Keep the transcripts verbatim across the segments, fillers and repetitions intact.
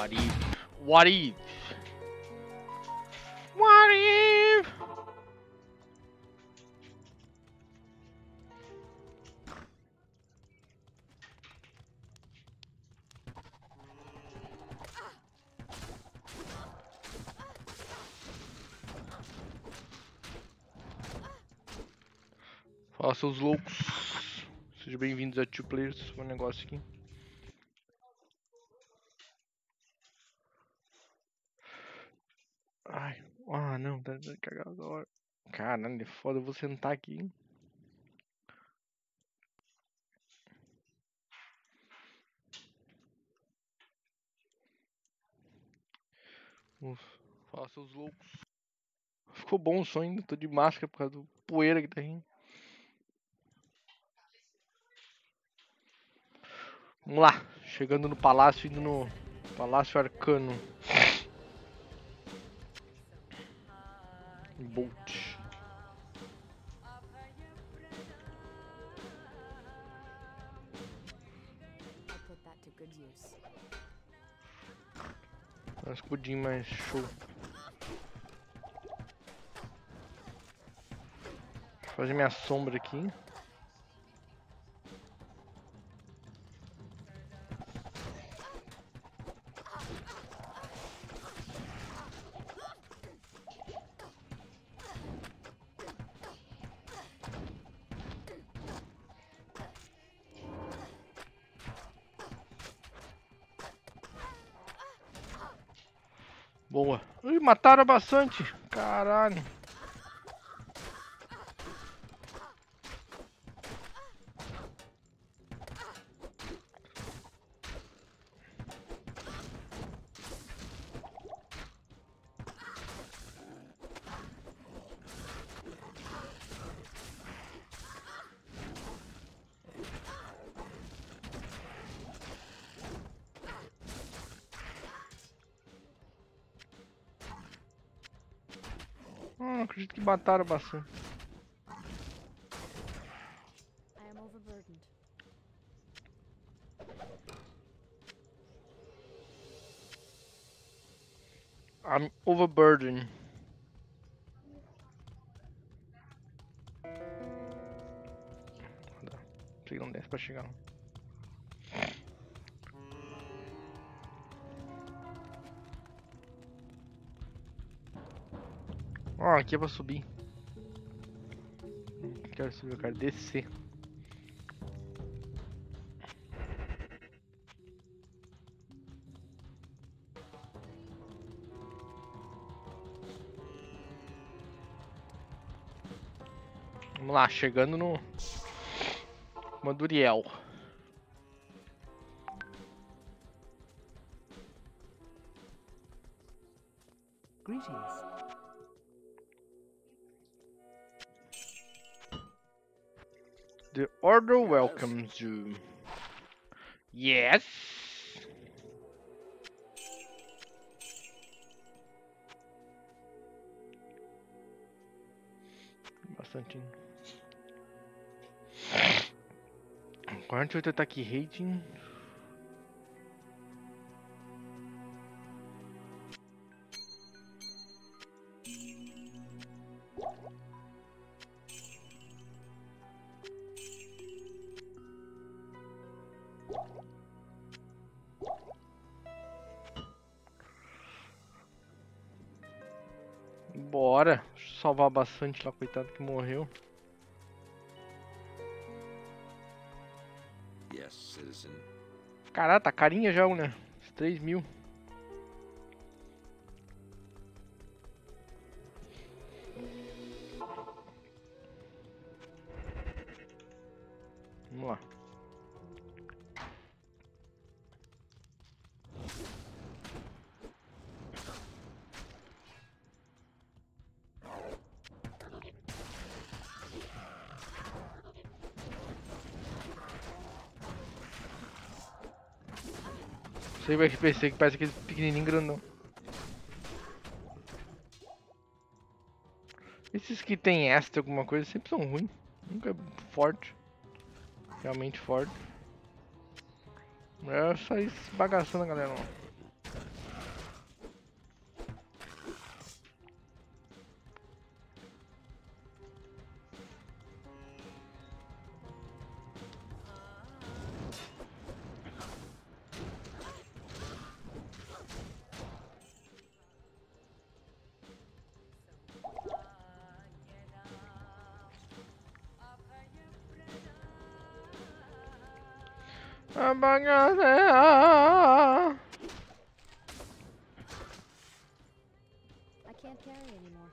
What if? What if? What if? Fala, seus loucos. Sejam bem-vindos a Two Players. Um negócio aqui. Ai, ah não, tá cagado agora. Caralho, é foda, eu vou sentar aqui. Hein? Ufa, fala, seus loucos. Ficou bom o som ainda, tô de máscara por causa do poeira que tá aí. Vamos lá, chegando no palácio, indo no Palácio Arcano. Bolt. Um escudinho mais show. Deixa eu fazer minha sombra aqui. Boa. Ui, mataram bastante. Caralho. Hum, acredito que mataram bastante. I'm overburdened. Sei que não desce pra chegar. Ó, oh, aqui é pra subir. Não quero subir, eu quero descer. Vamos lá, chegando no Maduriel. Greetings. The order welcomes you. Yes. Bastante. quarenta e oito ataque rating. Bora. Deixa eu salvar bastante lá, coitado que morreu. Yes, citizen. Caraca, tá carinha já, né? três mil. Vamos lá. Sei o R P C que parece aquele pequenininho grandão. Esses que tem extra alguma coisa sempre são ruins. Nunca é forte. Realmente forte. É só isso bagaçando a galera. Ó. A bagaceira. I can't carry anymore.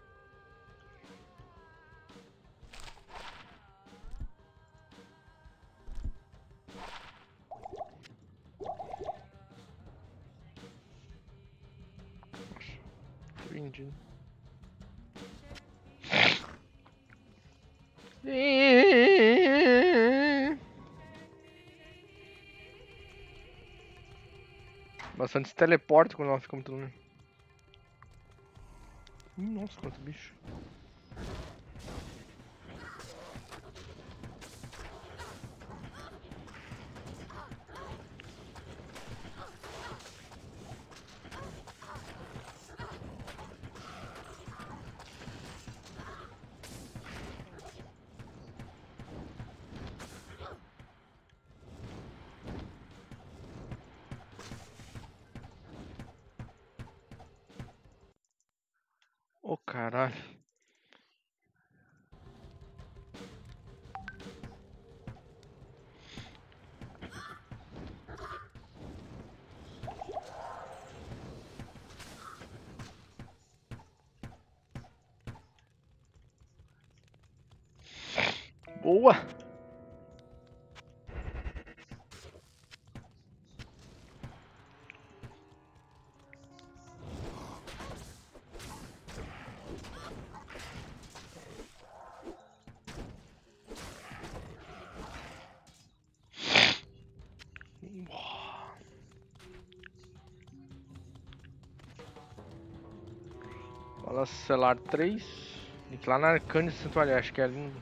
Entendi. Bastante se teleporta quando ela fica muito longe. Nossa, quanto bicho. Ô, caralho. Boa! Balança celular três. Link lá na Arcane Santuário, acho que é lindo.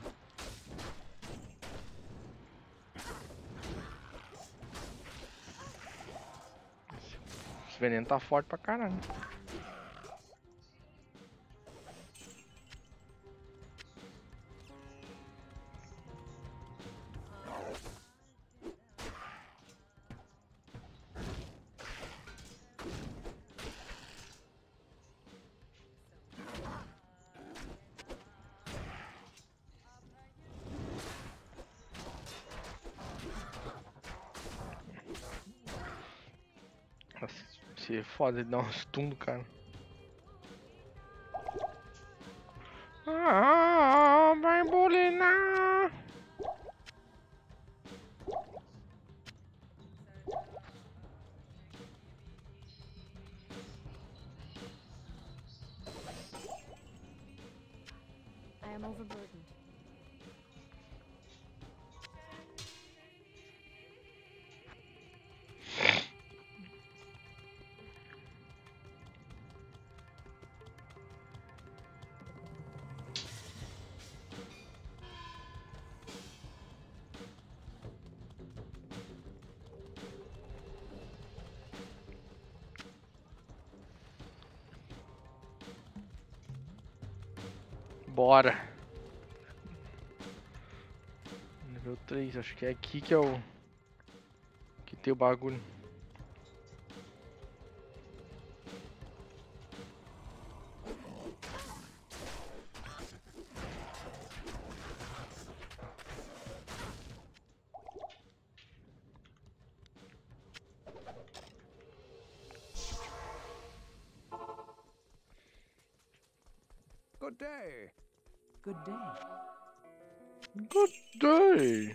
Esse veneno tá forte pra caralho. Nossa, se é foda, ele dá um stun do cara. Ah, vai bulinar. I am overburdened. Bora. Nível três, acho que é aqui que é o... que tem o bagulho. Good day. Good day. Good day.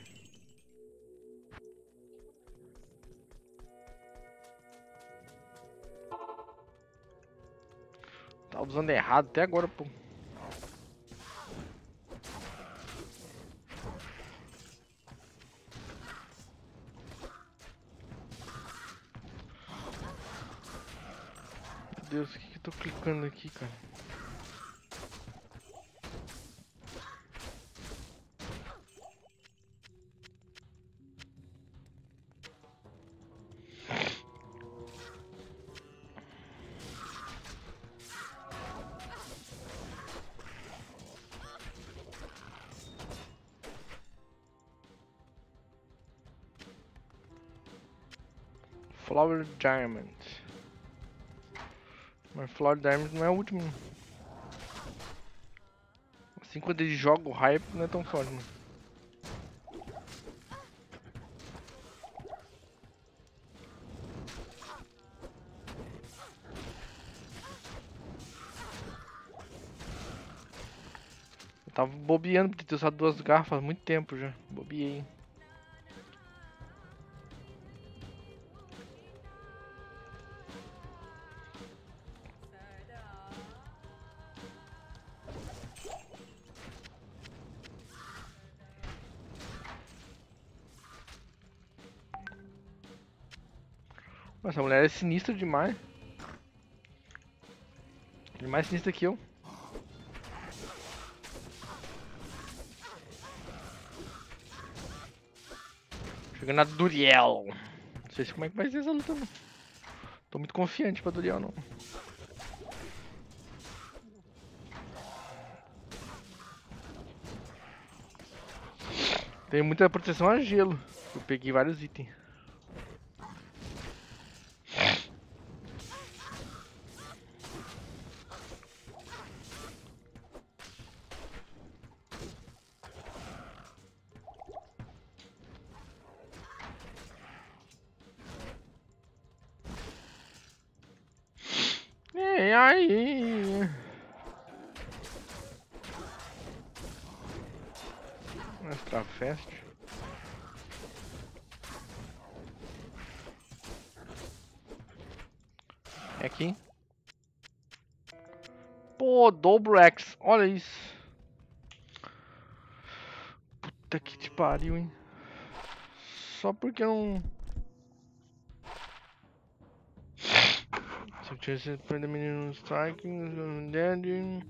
Tá usando errado até agora, pô. Meu Deus, o que que eu tô clicando aqui, cara? Flower Diamond. Mas Flower Diamond não é o último. Assim, quando ele joga o hype, não é tão forte, né? tava bobeando por ter usado duas garrafas faz muito tempo já. Bobiei. Essa mulher é sinistra demais. Ele é mais sinistra que eu. Chegando na Duriel. Não sei se como é que vai ser essa luta não. Tô muito confiante pra Duriel não. Tem muita proteção a gelo. Eu peguei vários itens. E aí? Extra Fest. É aqui. Pô, Dobrex. Olha isso. Puta que te pariu, hein. Só porque eu não... Se eu tivesse prender menino no striking, dead.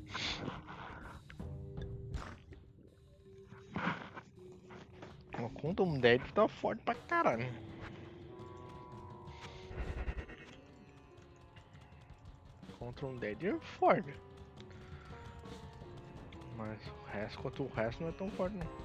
Uma conta um dead tá forte pra caralho. Contra um dead é forte. Mas o resto, contra o resto não é tão forte não.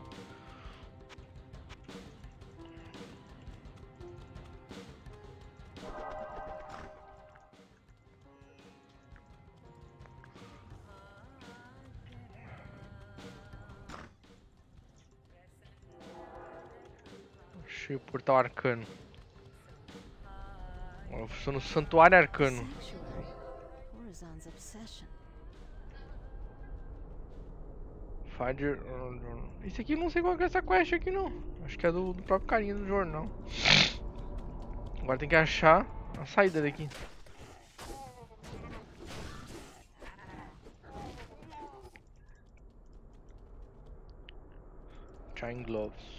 Achei o portal arcano. Eu sou no santuário arcano. Sanctuary. Horizon's obsession. Fader. Esse aqui eu não sei qual que é essa quest aqui não. Acho que é do, do próprio carinha do jornal. Agora tem que achar a saída daqui. Shine Gloves.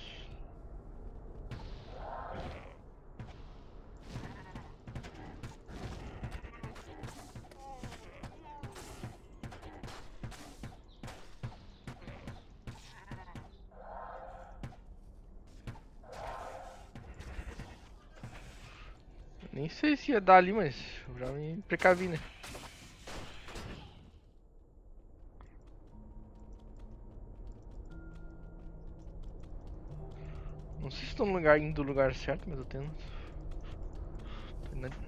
Nem sei se ia dar ali, mas eu já me precavi, né? Não sei se estou no lugar, indo no lugar certo, mas eu tenho. Tô indo...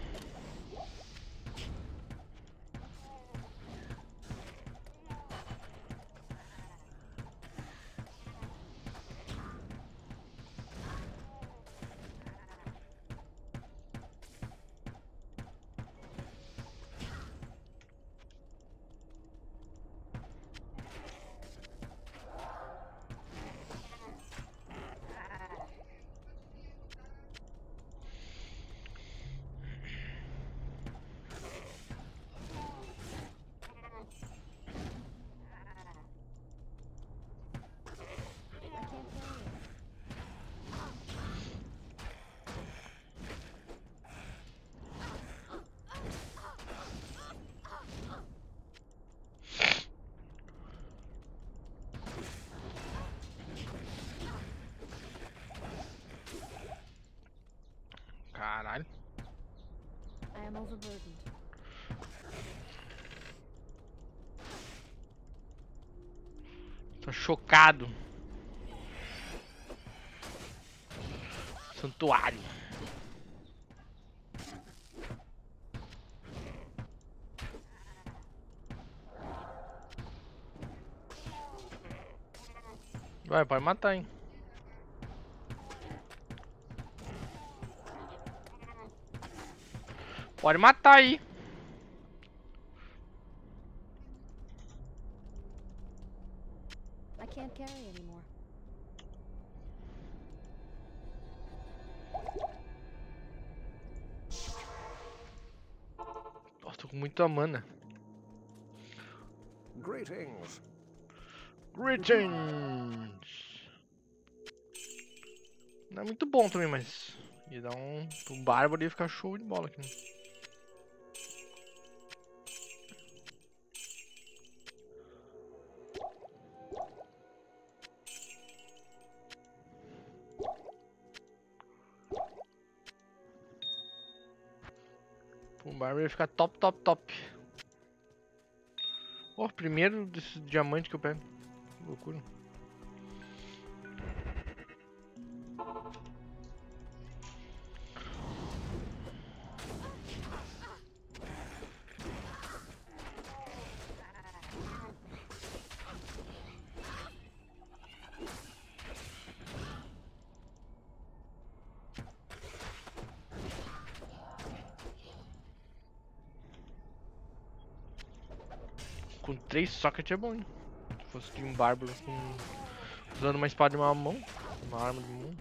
I can't carry it. Caralho. I am overburdened. Tô chocado. Santuário. Vai, pode matar, hein. Pode matar aí. Tô com muita mana. Greetings. Greetings! Não é muito bom também, mas ia dar um. O bárbaro ia ficar show de bola aqui. Né? O bárbaro ia ficar top, top, top. Oh, primeiro desse diamante que eu pego. Que loucura. Com três socket é bom, hein? Se fosse de um bárbaro com... usando uma espada de uma mão, uma arma de mão.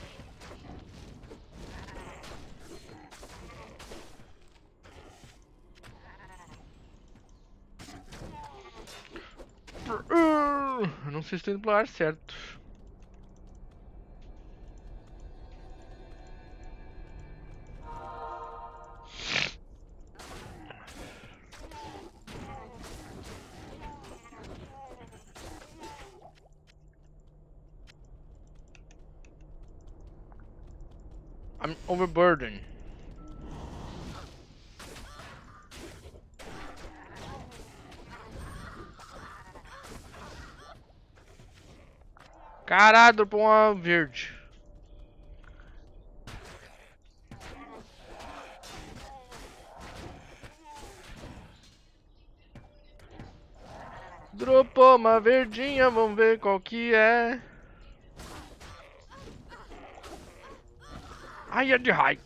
Eu não sei se estou indo pro lugar certo. I'm overburdened. Caralho, dropou uma verde. Dropou uma verdinha, vamos ver qual que é. Ai, é de raio.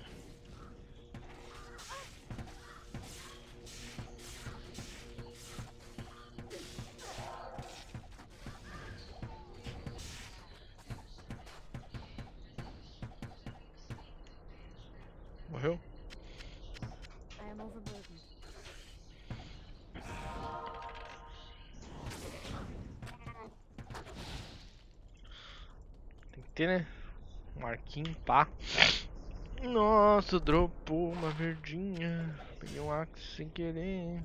Morreu? I am overburdened. Tem que ter, né? Um arquinho, pá. Nossa, dropou uma verdinha. Peguei um axe sem querer.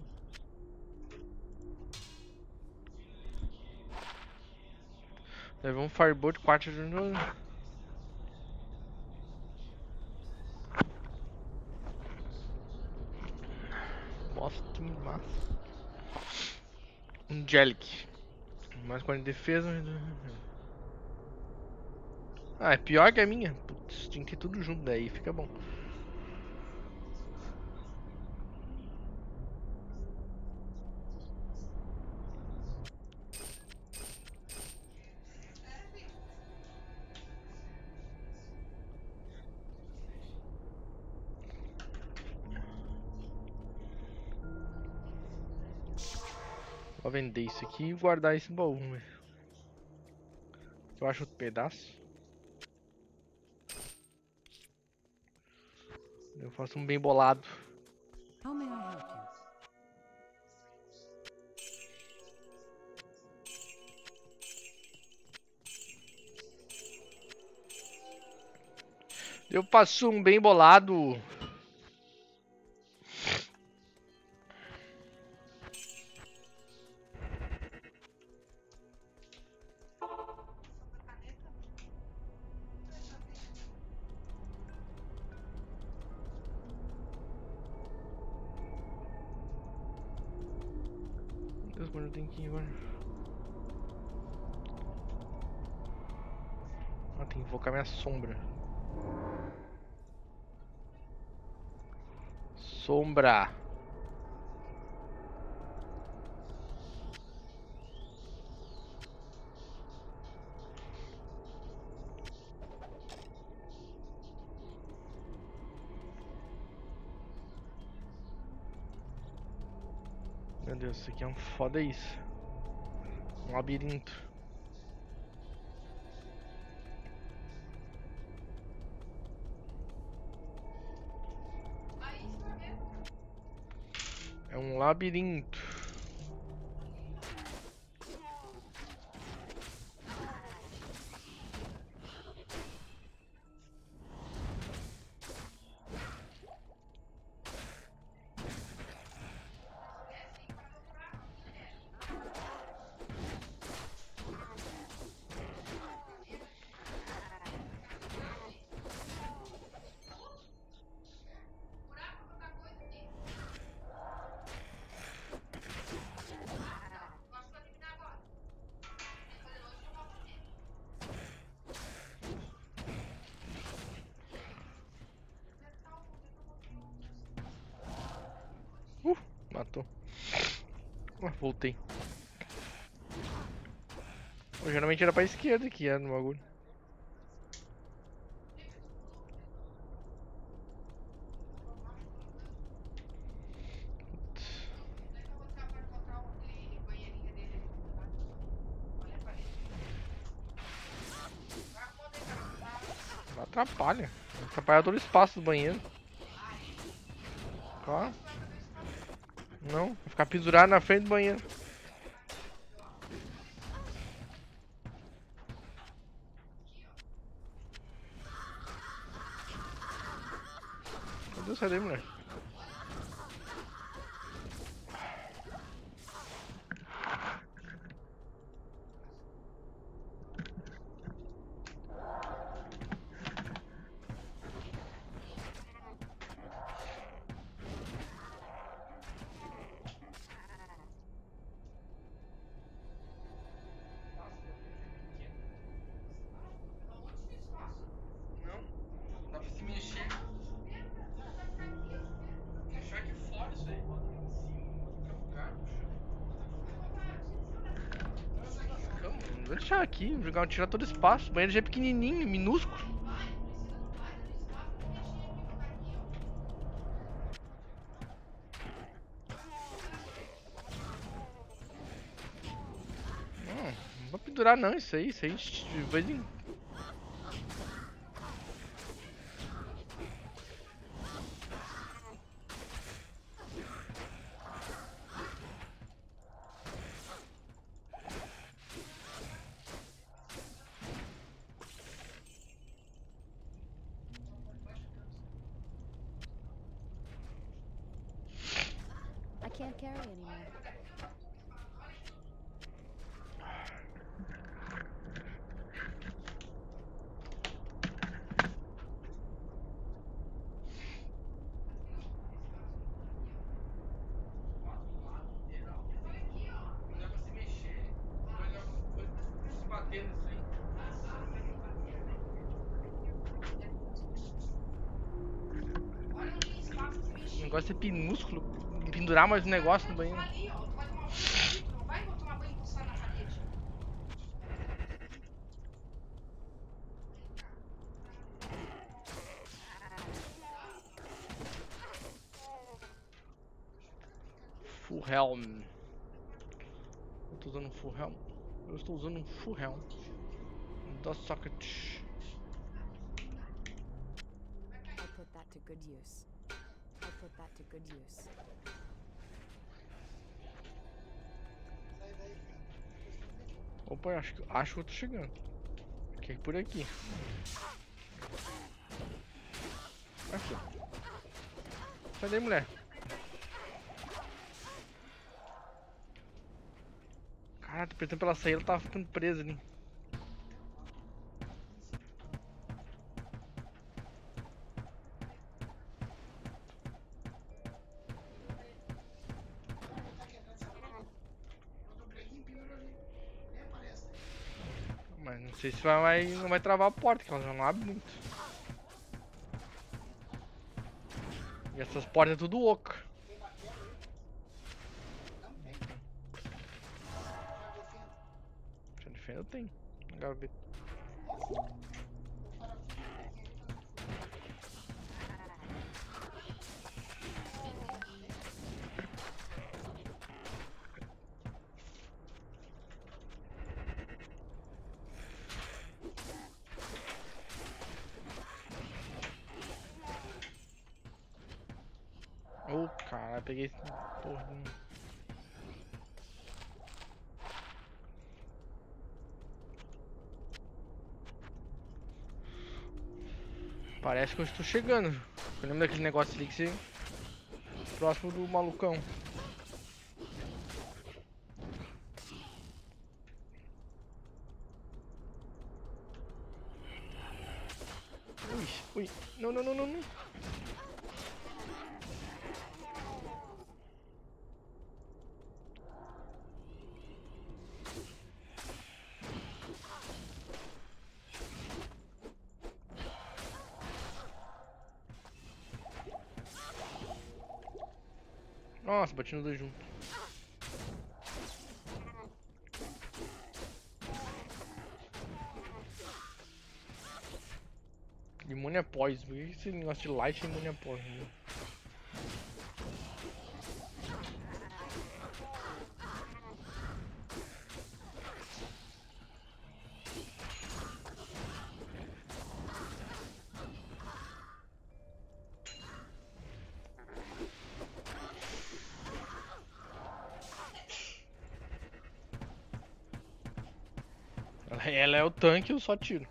Levou um firebolt quatro de novo. Nossa, que massa. Angelic. Mais quarenta de defesa. Ah, é pior que a minha. Putz, tinha que ter tudo junto daí, fica bom. Vou vender isso aqui e guardar esse baú, velho. Eu acho outro pedaço. Eu faço um bem bolado. How may I help you? Eu faço um bem bolado. Deus, mano, eu tenho que ir agora. Ah, tem que invocar minha sombra. Sombra. Meu Deus, isso aqui é um foda isso. Um labirinto. É um labirinto. Uh, matou. Ah, voltei. Pô, geralmente era pra esquerda que era no bagulho. Atrapalha. Atrapalha todo o espaço do banheiro. Ó. Não, vai ficar pendurado na frente do banheiro. Meu Deus, sai daí, mulher. Não, dá pra se mexer. Deixar aqui fora isso aí. Calma, não vou deixar aqui, jogar, tirar todo o espaço. O banheiro já é pequenininho, minúsculo. Não, não vou pendurar não isso aí, isso aí de vez em... I can't carry anymore. O negócio é minúsculo. Pendurar mais um negócio no banheiro. Full helm. Eu tô usando um full helm. Eu estou usando um full helm. Da socket. I'll put that to good use. I'll put that to good use. Opa, acho que acho que eu tô chegando. Que é por aqui. Aqui. Sai daí, mulher. Caralho, tô apertando pela saída, ela tava ficando presa ali. Mas não sei se vai, não vai travar a porta, que ela já não abre muito. E essas portas é tudo oca. Já defendo eu tenho. Gaveta. Ô, cara, peguei esse porra. de- Parece que eu estou chegando. Eu lembro daquele negócio ali que você. Próximo do malucão. Ui, ui. Não, não, não, não, não. Nossa, bati nos dois juntos. Imune a pós. Por que esse negócio de light é imune a pós? Né? Ela, ela é o tanque e eu só tiro.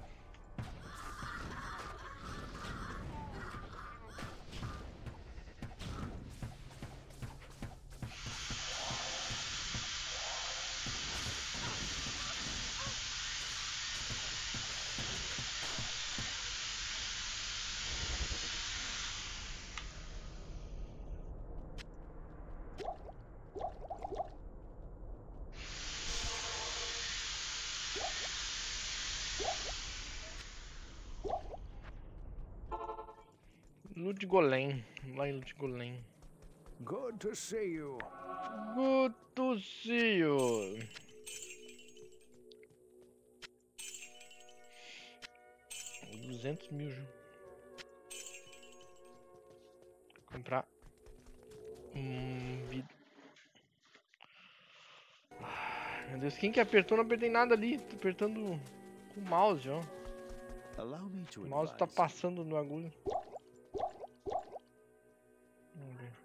Loot Golem. Lá em Loot Golem. Good to see you. Good to see you. duzentos mil já. Comprar. Hum, vida. Meu Deus, quem que apertou? Não apertei nada ali. Tô apertando com o mouse, ó. Allow me to O mouse tá advise. passando no agulho. Vamos ver.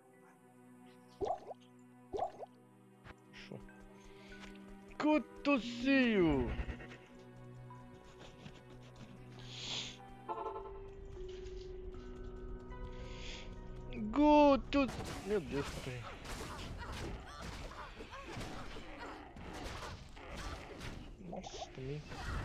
Show. Good to see you. Good to... Meu Deus, peraí. Nossa, também.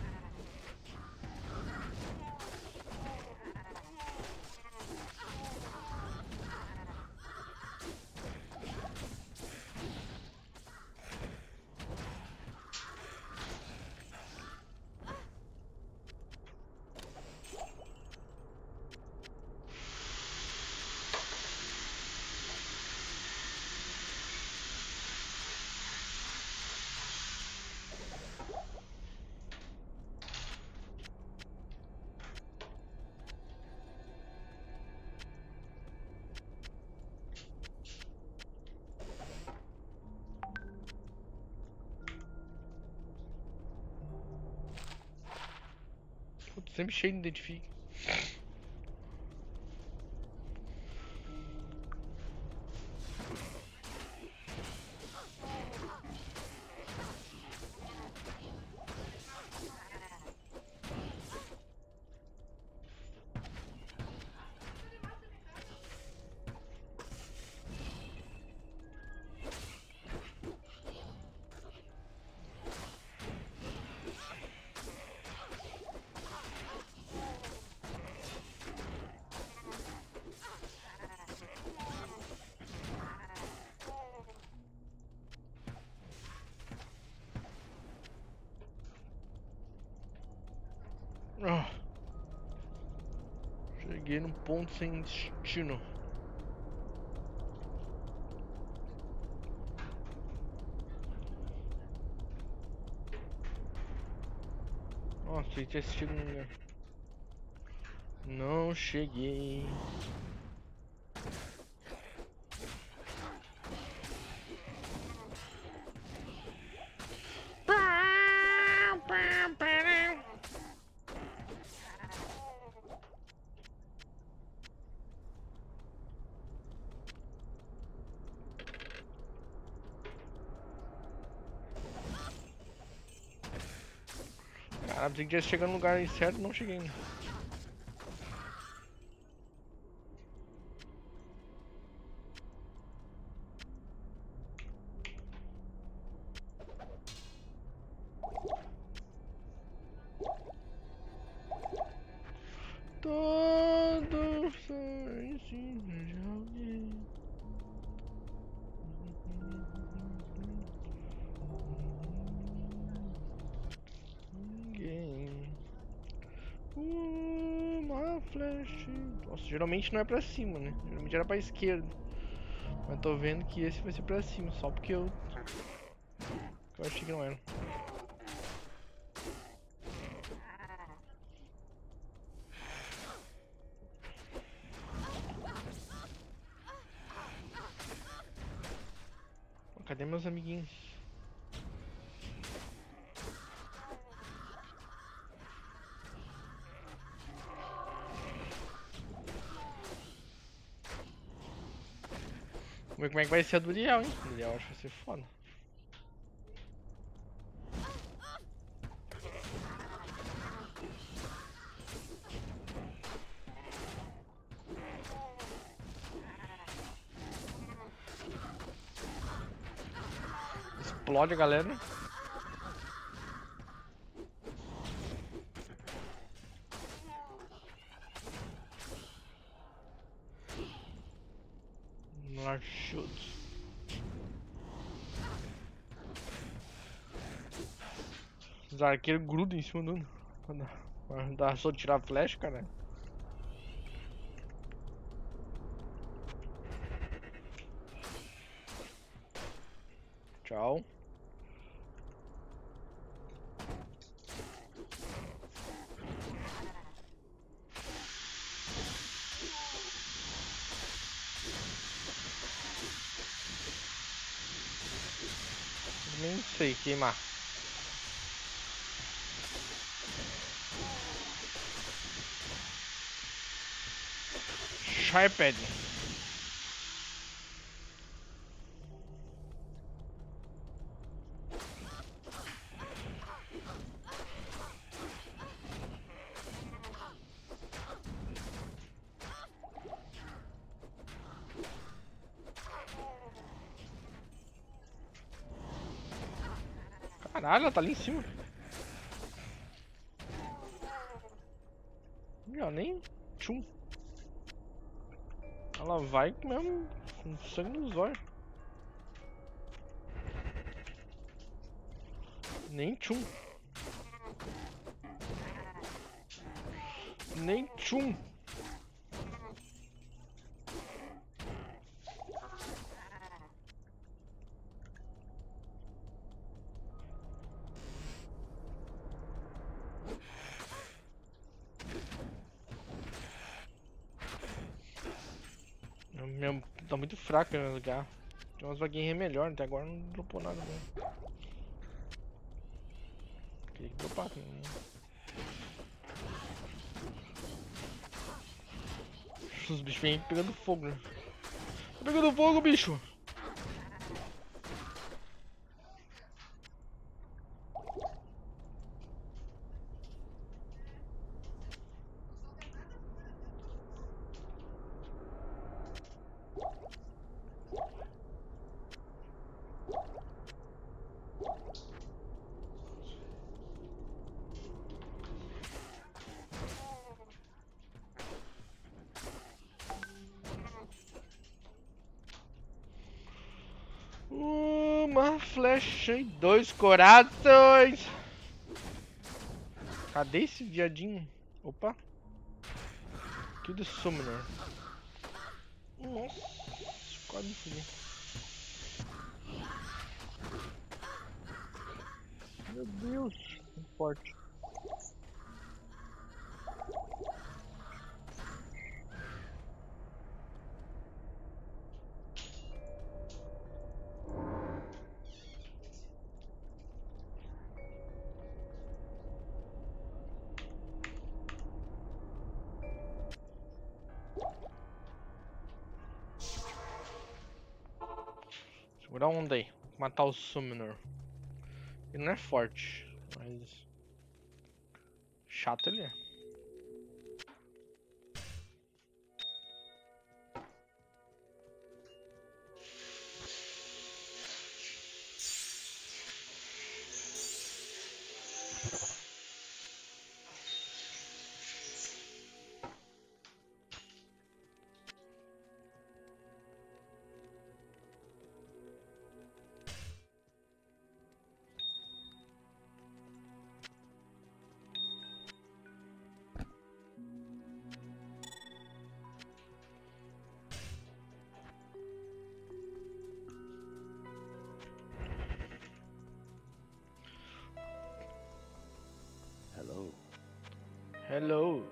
Putz, sempre cheio de identifique. Ah, cheguei num ponto sem destino. Nossa, eu tinha assistido um lugar. Não cheguei. Ah, pensei que tivesse chegando no lugar certo, não cheguei ainda. Todo sonho de alguém. Ninguém. Uma flecha. Nossa, geralmente não é pra cima, né? Geralmente era pra esquerda. Mas tô vendo que esse vai ser pra cima, só porque eu. que eu achei que não era. Cadê meus amiguinhos? Vamos ver como é que vai ser a do Liel, hein? O Liel acho que vai ser foda. Explode a galera. Larchudos. Os arqueiros grudam em cima do. Quando dá só tirar a flecha, cara. Tchau. Nem sei queimar. Sharped. Caralho, ela tá ali em cima. Não, nem tchum. Ela vai mesmo com sangue nos olhos. Nem tchum. Nem tchum. Meu, tá muito fraco no lugar. Tem umas vaguinhas melhor, até agora não dropou nada bom. Queria que dropasse, né? Os bichos vêm pegando fogo, né? Tá pegando fogo, bicho! Uma flecha e dois corações. Cadê esse viadinho? Opa. Kill the Summoner. Nossa, quase me fudi. Meu Deus, muito forte. Segura a onda aí. Matar o Summoner. Ele não é forte, mas chato ele é. Hello. Hello.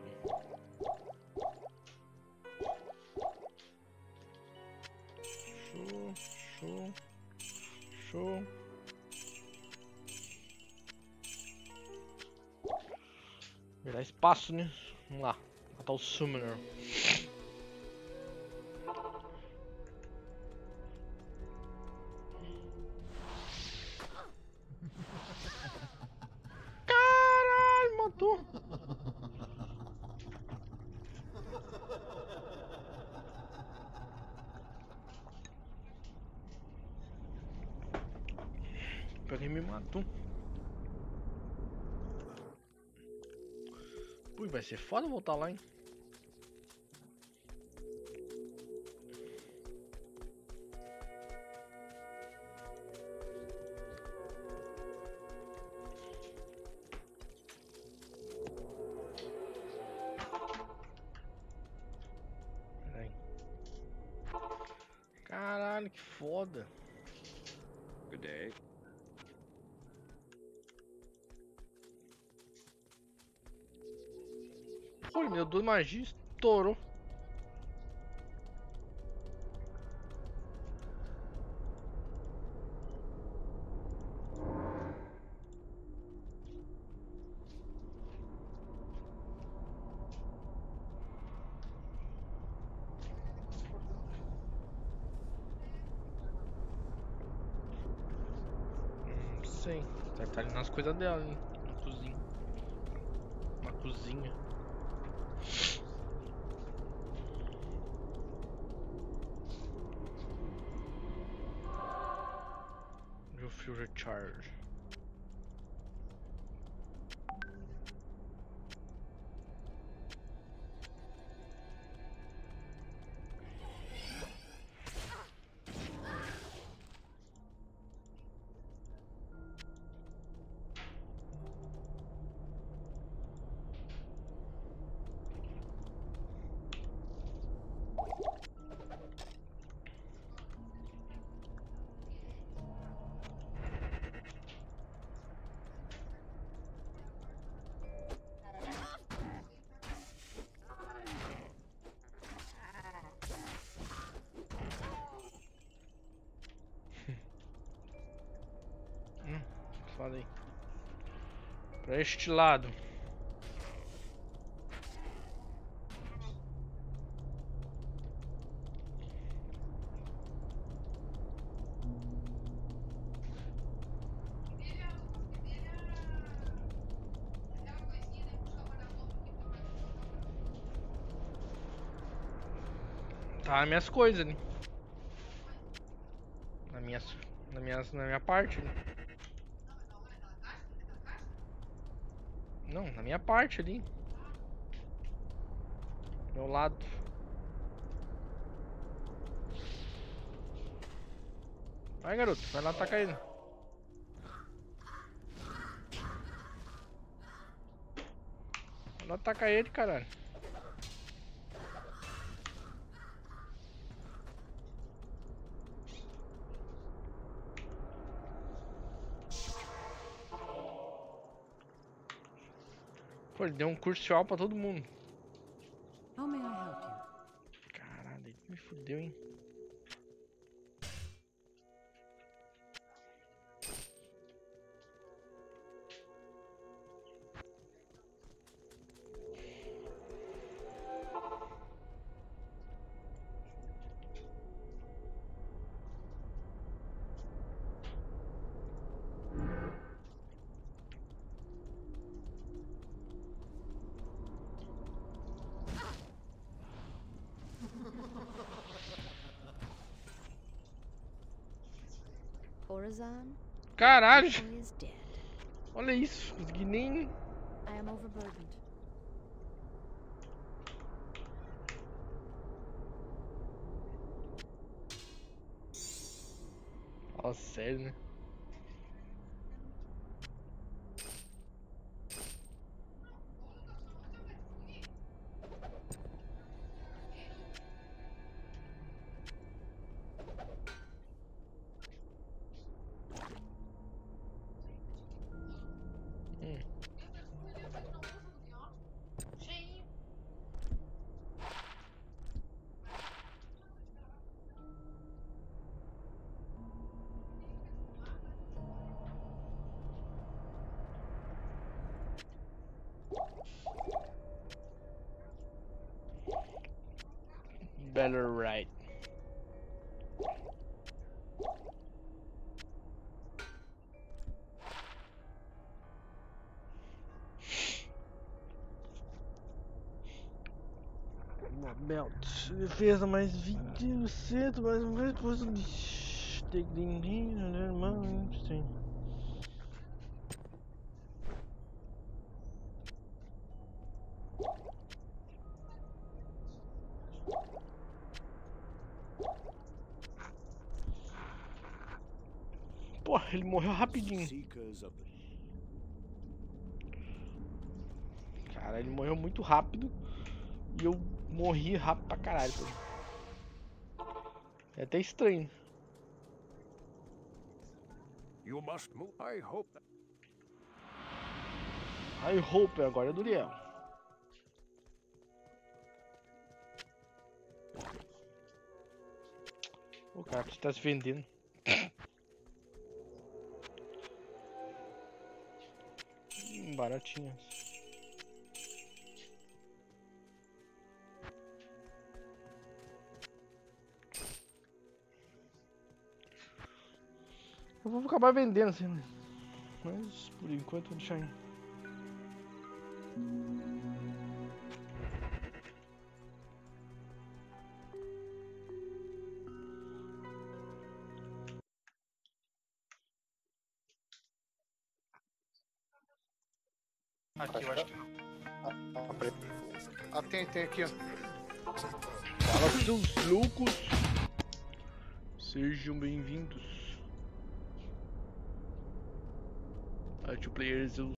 Show, show, show. Virar espaço, né? Vamos lá. Matar o Summoner. Caralho, matou. Ele me matou. Ui, vai ser foda voltar lá, hein? Pera aí. Caralho, que foda. Good day. Pô, ele me deu duas magias, estourou. Hum, sei. Deve estar ali nas coisas dela, ali, na cozinha. Na cozinha. Meu Future Charge. Hum, fala aí. Pra este lado. Tá nas minhas coisas ali. Na minha, na minha, na minha parte ali. Não, na minha parte ali. Meu lado. Vai, garoto, vai lá atacar ele. Vai lá atacar ele, caralho. Pô, ele deu um crucial pra todo mundo. How may I help you? Caralho, ele me fudeu, hein. Corazon, Caralho! boy is dead. Olha isso, consegui nem. I am overburdened. Fala sério, né? Hum. Better right. Uma belt. Defesa mais vinte por cento, mais um recurso de technique, mano, sim. Porra, ele morreu rapidinho. Seekers of the Cara, ele morreu muito rápido. E eu morri rápido pra caralho. Pô. É até estranho. You must move. I hope that I hope agora é do Liel. O cara precisa estar se vendendo. Hum, baratinhas. Eu vou acabar vendendo assim, né? Mas por enquanto vou deixar aí. Aqui, eu acho que. Ah, preto. Ah, tem, tem aqui, ó. Fala, seus loucos! Sejam bem-vindos. A two players